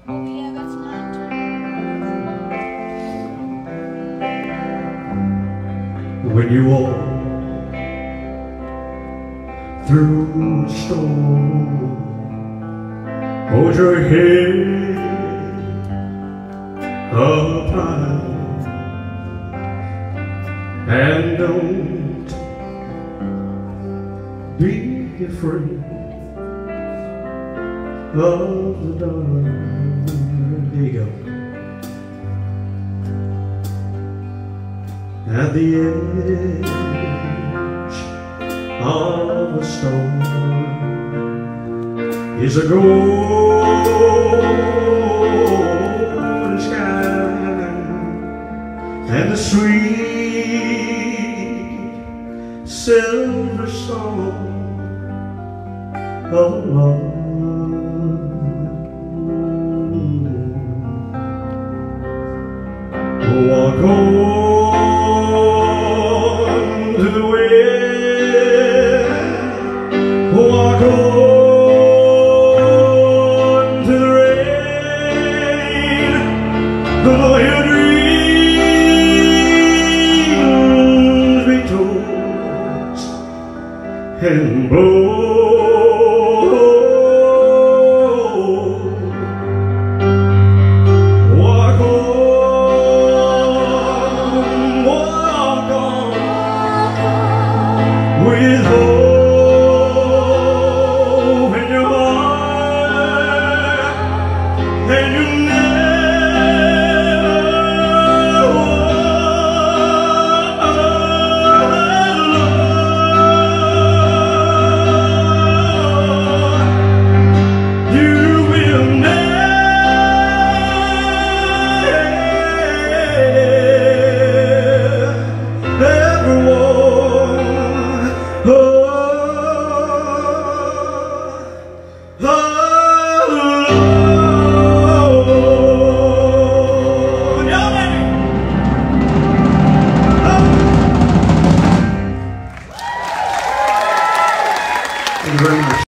Oh yeah, that's not. When you walk through a storm, hold your head up high and don't be afraid of the dark. There you go. At the edge of a storm is a golden sky and a sweet silver song of love. Walk on to the wind, walk on to the rain, though your dreams be tossed and blown. With hope in your heart, and you never